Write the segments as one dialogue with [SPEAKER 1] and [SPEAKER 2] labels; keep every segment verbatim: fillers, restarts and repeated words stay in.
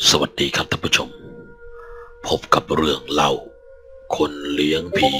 [SPEAKER 1] สวัสดีครับท่านผู้ชมพบกับเรื่องเล่าคนเลี้ยงผี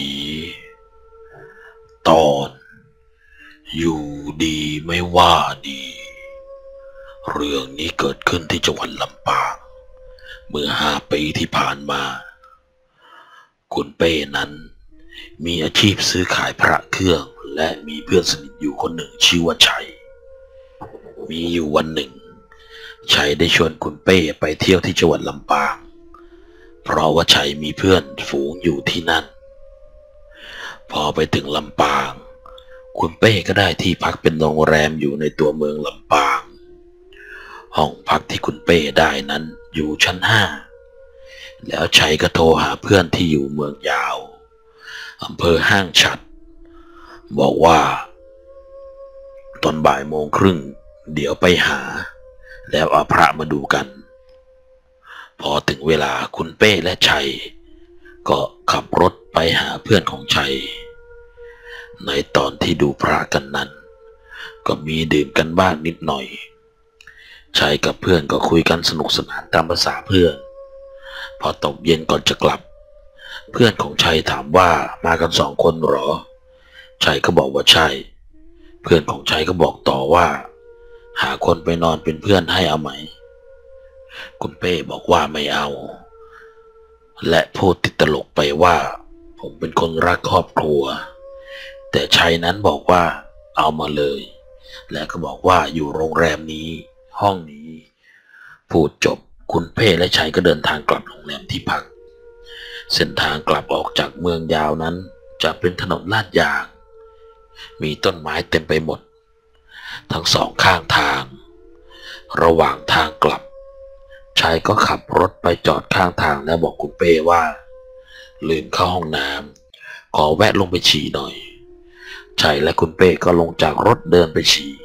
[SPEAKER 1] ตอนอยู่ดีไม่ว่าดีเรื่องนี้เกิดขึ้นที่จังหวัดลำปางเมื่อห้าปีที่ผ่านมาคุณเป้นั้นมีอาชีพซื้อขายพระเครื่องและมีเพื่อนสนิทอยู่คนหนึ่งชื่อว่าชัยมีอยู่วันหนึ่งชัยได้ชวนคุณเป้ไปเที่ยวที่จังหวัดลำปางเพราะว่าชัยมีเพื่อนฝูงอยู่ที่นั่นพอไปถึงลำปางคุณเป้ก็ได้ที่พักเป็นโรงแรมอยู่ในตัวเมืองลำปางห้องพักที่คุณเป้ได้นั้นอยู่ชั้นห้าแล้วชัยก็โทรหาเพื่อนที่อยู่เมืองยาวอำเภอห้างฉัตรบอกว่าตอนบ่ายโมงครึ่งเดี๋ยวไปหาแล้วเอาพระมาดูกันพอถึงเวลาคุณเป้และชัยก็ขับรถไปหาเพื่อนของชัยในตอนที่ดูพระกันนั้นก็มีดื่มกันบ้างนิดหน่อยชัยกับเพื่อนก็คุยกันสนุกสนานตามภาษาเพื่อนพอตกเย็นก่อนจะกลับเพื่อนของชัยถามว่ามากันสองคนหรอชัยก็บอกว่าใช่เพื่อนของชัยก็บอกต่อว่าหาคนไปนอนเป็นเพื่อนให้เอาไหมคุณเป้บอกว่าไม่เอาและพูดติดตลกไปว่าผมเป็นคนรักครอบครัวแต่ชัยนั้นบอกว่าเอามาเลยและก็บอกว่าอยู่โรงแรมนี้ห้องนี้พูดจบคุณเป้และชัยก็เดินทางกลับโรงแรมที่พักเส้นทางกลับออกจากเมืองยาวนั้นจะเป็นถนนลาดยางมีต้นไม้เต็มไปหมดทั้งสองข้างทางระหว่างทางกลับชัยก็ขับรถไปจอดข้างทางแล้วบอกคุณเป้ว่าลืมเข้าห้องน้ำขอแวะลงไปฉี่หน่อยชัยและคุณเป้ก็ลงจากรถเดินไปฉี่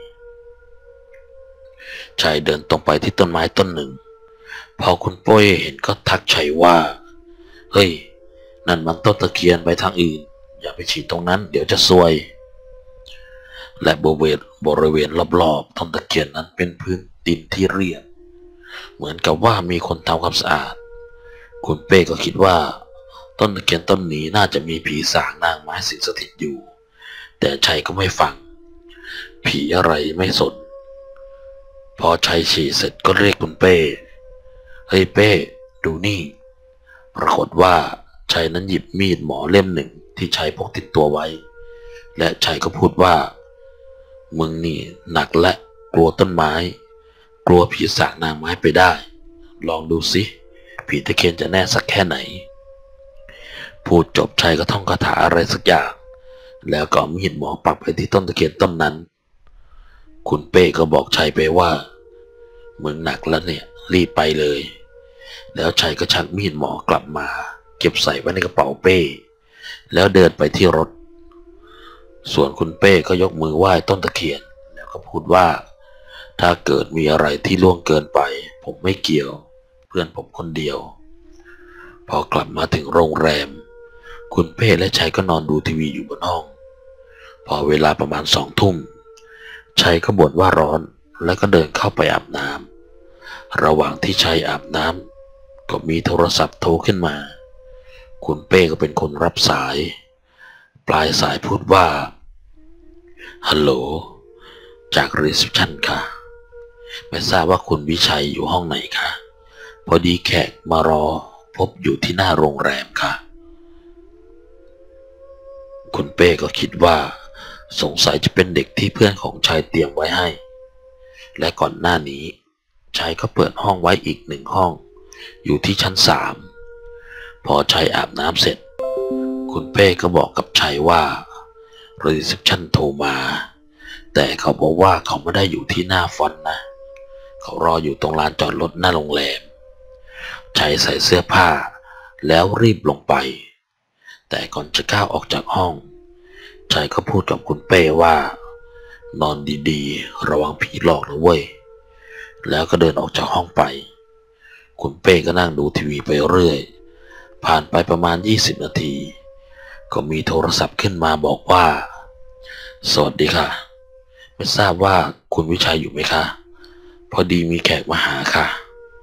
[SPEAKER 1] ชัยเดินตรงไปที่ต้นไม้ต้นหนึ่งพอคุณเป้เห็นก็ทักชัยว่าเฮ้ยนั่นมันต้นตะเคียนไปทางอื่นอย่าไปฉี่ตรงนั้นเดี๋ยวจะซวยและบริเวณบริเวณรอบๆต้นตะเคียนนั้นเป็นพื้นดินที่เรียบเหมือนกับว่ามีคนทำความสะอาดคุณเป้ก็คิดว่าต้นตะเคียนต้นนี้น่าจะมีผีสางนางไม้สิงสถิตอยู่แต่ชัยก็ไม่ฟังผีอะไรไม่สนพอชัยฉี่เสร็จก็เรียกคุณเป้เฮ้ยเป้ดูนี่ปรากฏว่าชัยนั้นหยิบมีดหมอเล่มหนึ่งที่ชัยพกติดตัวไว้และชัยก็พูดว่ามึงนี่หนักและกลัวต้นไม้กลัวผีสางนางไม้ไปได้ลองดูสิผีตะเคียนจะแน่สักแค่ไหนพูดจบชัยก็ท่องคาถาอะไรสักอย่างแล้วก็มีดหมอปักไปที่ต้นตะเคียนต้นนั้นคุณเป้ก็บอกชัยไปว่ามึงหนักแล้วเนี่ยรีบไปเลยแล้วชัยก็ชักมีดหมอกลับมาเก็บใส่ไว้ในกระเป๋าเป้แล้วเดินไปที่รถส่วนคุณเป้ก็ยกมือไหว้ต้นตะเคียนแล้วก็พูดว่าถ้าเกิดมีอะไรที่ล่วงเกินไปผมไม่เกี่ยวเพื่อนผมคนเดียวพอกลับมาถึงโรงแรมคุณเป้และชัยก็นอนดูทีวีอยู่บนห้องพอเวลาประมาณสองทุ่มชัยก็บ่นว่าร้อนแล้วก็เดินเข้าไปอาบน้ำระหว่างที่ชัยอาบน้ำก็มีโทรศัพท์โทรขึ้นมาคุณเป้ก็เป็นคนรับสายปลายสายพูดว่าฮัลโหลจากรีเซพชันค่ะไม่ทราบว่าคุณวิชัยอยู่ห้องไหนคะพอดีแขกมารอพบอยู่ที่หน้าโรงแรมค่ะคุณเป้ก็คิดว่าสงสัยจะเป็นเด็กที่เพื่อนของชัยเตรียมไว้ให้และก่อนหน้านี้ชัยก็เปิดห้องไว้อีกหนึ่งห้องอยู่ที่ชั้นสามพอชัยอาบน้ำเสร็จคุณเป้ก็บอกกับชัยว่ารีเซพชันโทรมาแต่เขาบอกว่าเขาไม่ได้อยู่ที่หน้าฟอนต์นะเขารออยู่ตรงลานจอดรถหน้าโรงแรมชัยใส่เสื้อผ้าแล้วรีบลงไปแต่ก่อนจะก้าวออกจากห้องชัยก็พูดกับคุณเป้ว่านอนดีๆระวังผีหลอกนะเว้ยแล้วก็เดินออกจากห้องไปคุณเป้ก็นั่งดูทีวีไปเรื่อยผ่านไปประมาณยี่สิบนาทีก็มีโทรศัพท์ขึ้นมาบอกว่าสวัสดีค่ะไม่ทราบว่าคุณวิชัยอยู่ไหมคะพอดีมีแขกมาหาค่ะ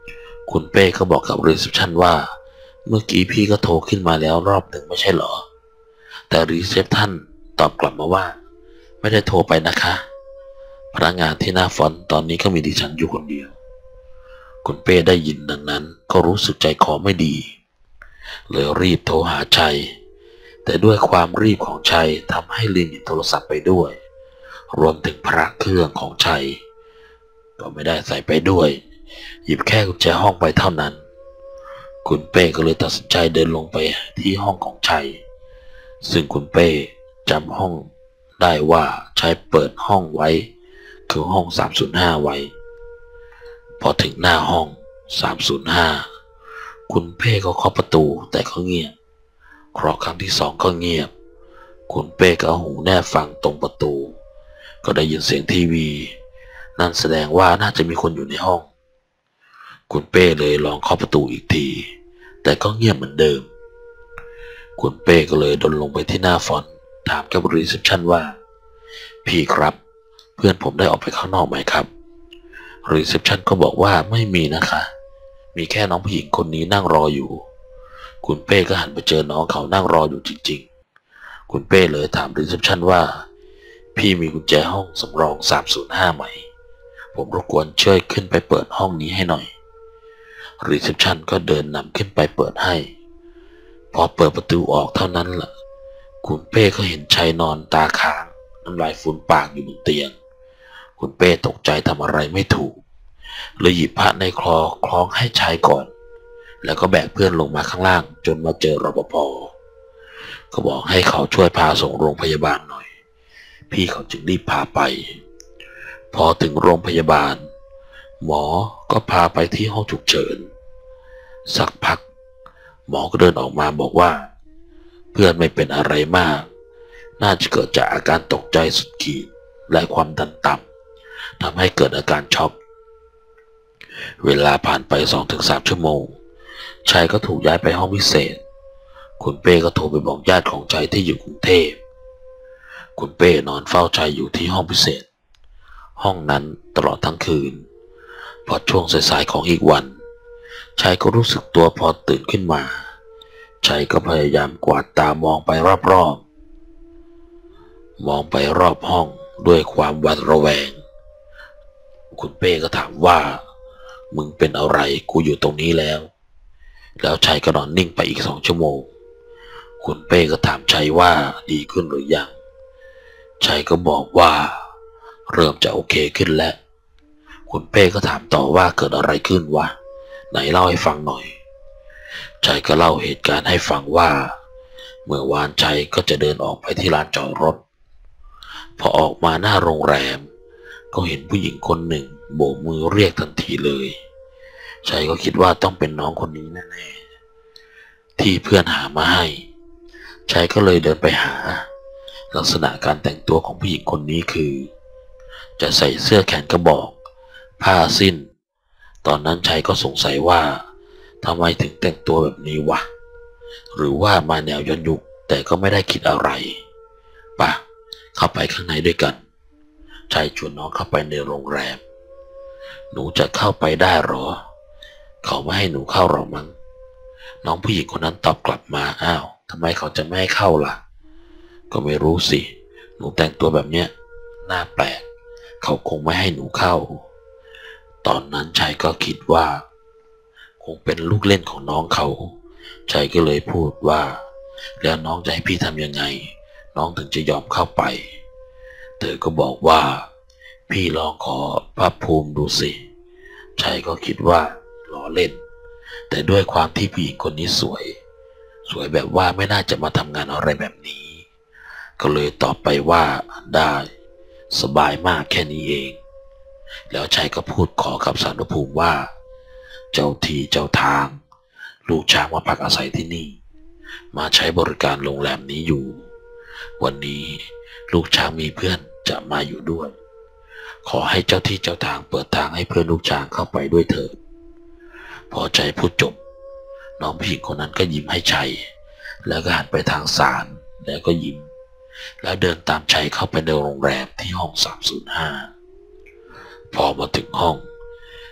[SPEAKER 1] คุณเป้ก็บอกกับรีเซพชันว่าเมื่อกี้พี่ก็โทรขึ้นมาแล้วรอบหนึ่งไม่ใช่เหรอแต่รีเซพชันตอบกลับมาว่าไม่ได้โทรไปนะคะพนักงานที่หน้าฟอนต์ตอนนี้ก็มีดิฉันอยู่คนเดียวคุณเป้ได้ยินดังนั้นก็รู้สึกใจคอไม่ดีเลยรีบโทรหาชัยแต่ด้วยความรีบของชัยทำให้ลืมหยิบโทรศัพท์ไปด้วยรวมถึงพระเครื่องของชัยก็ไม่ได้ใส่ไปด้วยหยิบแค่กุญแจห้องไปเท่านั้นคุณเป้ก็เลยตัดสินใจเดินลงไปที่ห้องของชัยซึ่งคุณเป้จำห้องได้ว่าชัยเปิดห้องไว้คือห้องสามศูนย์ห้าไว้พอถึงหน้าห้องสามศูนย์ห้าคุณเป้ก็เคาะประตูแต่ก็เงียบเคาะครั้งที่สองก็เงียบคุณเป้ก็เอาหูแนบฟังตรงประตูก็ได้ยินเสียงทีวีนั่นแสดงว่าน่าจะมีคนอยู่ในห้องคุณเป้เลยลองเคาะประตูอีกทีแต่ก็เงียบเหมือนเดิมคุณเป้ก็เลยเดินลงไปที่หน้าฟอนต์ถามกับรีเซพชันว่าพี่ครับเพื่อนผมได้ออกไปข้างนอกไหมครับรีเซพชันก็บอกว่าไม่มีนะคะมีแค่น้องผู้หญิงคนนี้นั่งรออยู่คุณเป้ก็หันไปเจอน้องเขานั่งรออยู่จริงๆคุณเป้เลยถามรีเซพชันว่าพี่มีกุญแจห้องสำรองสามศูนย์ห้าไหมผมรบกวนช่วยขึ้นไปเปิดห้องนี้ให้หน่อยรีเซพชันก็เดินนำขึ้นไปเปิดให้พอเปิดประตูออกเท่านั้นล่ะคุณเป้ก็เห็นชายนอนตาค้างน้ำลายฟูมปากอยู่บนเตียงคุณเป้ตกใจทำอะไรไม่ถูกเลยหยิบผ้าในคลอคล้องให้ชายก่อนแล้วก็แบกเพื่อนลงมาข้างล่างจนมาเจอรปภก็บอกให้เขาช่วยพาส่งโรงพยาบาลหน่อยพี่เขาจึงรีบพาไปพอถึงโรงพยาบาลหมอก็พาไปที่ห้องฉุกเฉินสักพักหมอก็เดินออกมาบอกว่าเพื่อนไม่เป็นอะไรมากน่าจะเกิดจากอาการตกใจสุดขีดและความดันต่ำทำให้เกิดอาการช็อกเวลาผ่านไป สองถึงสาม ชั่วโมงชัยก็ถูกย้ายไปห้องพิเศษคุณเป้ก็โทรไปบอกญาติของชัยที่อยู่กรุงเทพคุณเป้นอนเฝ้าชัยอยู่ที่ห้องพิเศษห้องนั้นตลอดทั้งคืนพอช่วงสายๆของอีกวันชัยก็รู้สึกตัวพอตื่นขึ้นมาชัยก็พยายามกวาดตามองไปรอบๆมองไปรอบห้องด้วยความหวาดระแวงคุณเป้ก็ถามว่ามึงเป็นอะไรกูอยู่ตรงนี้แล้วแล้วชัยก็นอนนิ่งไปอีกสองชั่วโมงคุณเป้ก็ถามชัยว่าดีขึ้นหรือยังชัยก็บอกว่าเริ่มจะโอเคขึ้นแล้วคุณเป้ก็ถามต่อว่าเกิดอะไรขึ้นวะไหนเล่าให้ฟังหน่อยชัยก็เล่าเหตุการณ์ให้ฟังว่าเมื่อวานชัยก็จะเดินออกไปที่ลานจอดรถพอออกมาหน้าโรงแรมก็เห็นผู้หญิงคนหนึ่งโบกมือเรียกทันทีเลยชัยก็คิดว่าต้องเป็นน้องคนนี้แน่ๆที่เพื่อนหามาให้ชัยก็เลยเดินไปหาลักษณะการแต่งตัวของผู้หญิงคนนี้คือจะใส่เสื้อแขนกระบอกผ้าสิ้นตอนนั้นชัยก็สงสัยว่าทำไมถึงแต่งตัวแบบนี้วะหรือว่ามาแนวย้อนยุคแต่ก็ไม่ได้คิดอะไรป่ะเข้าไปข้างในด้วยกันชัยชวนน้องเข้าไปในโรงแรมหนูจะเข้าไปได้หรอเขาไม่ให้หนูเข้าหรอกมั้งน้องผู้หญิงคนนั้นตอบกลับมาอ้าวทำไมเขาจะไม่ให้เข้าล่ะก็ไม่รู้สิหนูแต่งตัวแบบเนี้ยน่าแปลกเขาคงไม่ให้หนูเข้าตอนนั้นชัยก็คิดว่าคงเป็นลูกเล่นของน้องเขาชัยก็เลยพูดว่าแล้วน้องจะให้พี่ทำยังไงน้องถึงจะยอมเข้าไปเธอก็บอกว่าพี่ลองขอพระภูมิดูสิชัยก็คิดว่าล้อเล่นแต่ด้วยความที่ผู้หญิงคนนี้สวยสวยแบบว่าไม่น่าจะมาทำงานอะไรแบบนี้ก็เลยตอบไปว่าได้สบายมากแค่นี้เองแล้วชัยก็พูดขอกับสารพระภูมิว่าเจ้าที่เจ้าทางลูกช้างมาพักอาศัยที่นี่มาใช้บริการโรงแรมนี้อยู่วันนี้ลูกช้างมีเพื่อนจะมาอยู่ด้วยขอให้เจ้าที่เจ้าทางเปิดทางให้เพื่อนลูกช้างเข้าไปด้วยเถิดพอชัยพูดจบน้องผู้หญิงคนนั้นก็ยิ้มให้ชัยแล้วก็หันไปทางศาลแล้วก็ยิ้มแล้วเดินตามชัยเข้าไปในโรงแรมที่ห้องสามศูนย์ห้าพอมาถึงห้อง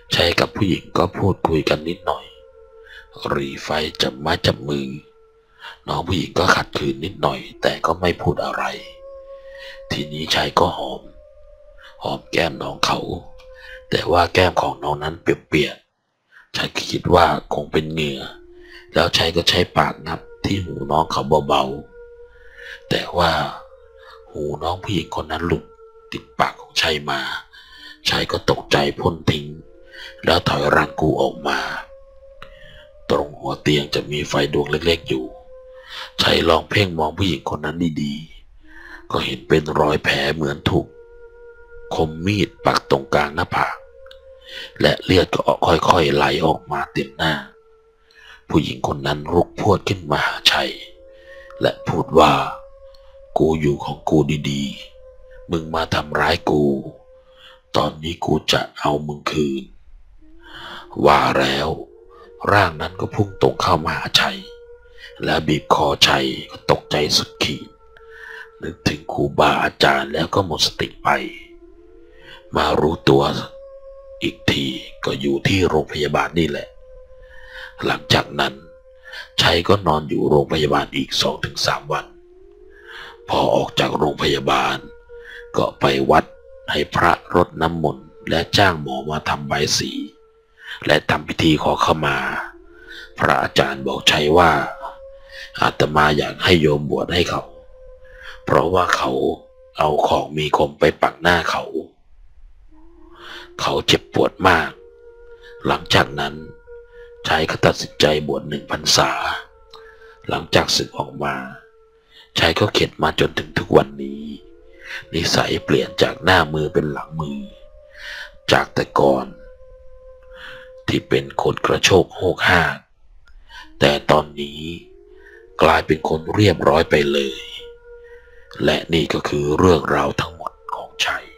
[SPEAKER 1] ชัยกับผู้หญิงก็พูดคุยกันนิดหน่อยหรี่ไฟจับไม้จับมือน้องผู้หญิงก็ขัดขืนนิดหน่อยแต่ก็ไม่พูดอะไรทีนี้ชัยก็หอมหอมแก้มน้องเขาแต่ว่าแก้มของน้องนั้นเปียกๆชัยคิดว่าคงเป็นเหงื่อแล้วชัยก็ใช้ปากงับที่หูน้องเขาเบาๆแต่ว่าหูน้องผู้หญิงคนนั้นหลุดติดปากของชัยมาชัยก็ตกใจพ่นทิ้งแล้วถอยร่างกูออกมาตรงหัวเตียงจะมีไฟดวงเล็กๆอยู่ชัยลองเพ่งมองผู้หญิงคนนั้นดีๆก็เห็นเป็นรอยแผลเหมือนถูกคมมีดปักตรงกลางหน้าผากและเลือดก็ค่อยๆไหลออกมาเต็มหน้าผู้หญิงคนนั้นลุกพรวดขึ้นมาหาชัยและพูดว่ากูอยู่ของกูดีๆมึงมาทำร้ายกูตอนนี้กูจะเอามึงคืนว่าแล้วร่างนั้นก็พุ่งตรงเข้ามาหาชัยและบีบคอชัยก็ตกใจสุดขีดนึกถึงครูบาอาจารย์แล้วก็หมดสติไปมารู้ตัวอีกทีก็อยู่ที่โรงพยาบาลนี่แหละหลังจากนั้นชัยก็นอนอยู่โรงพยาบาลอีก สองถึงสาม วันพอออกจากโรงพยาบาลก็ไปวัดให้พระรดน้ำมนต์และจ้างหมอมาทำใบสีและทำพิธีขอขมาพระอาจารย์บอกชัยว่าอาตมาอยากให้โยมบวชให้เขาเพราะว่าเขาเอาของมีคมไปปักหน้าเขาเขาเจ็บปวดมากหลังจากนั้นชัยก็ตัดสินใจบวชหนึ่งพรรษาหลังจากศึกออกมาชัยก็เข็ดมาจนถึงทุกวันนี้นิสัยเปลี่ยนจากหน้ามือเป็นหลังมือจากแต่ก่อนที่เป็นคนกระโชกโหกห้ากแต่ตอนนี้กลายเป็นคนเรียบร้อยไปเลยและนี่ก็คือเรื่องราวทั้งหมดของชัย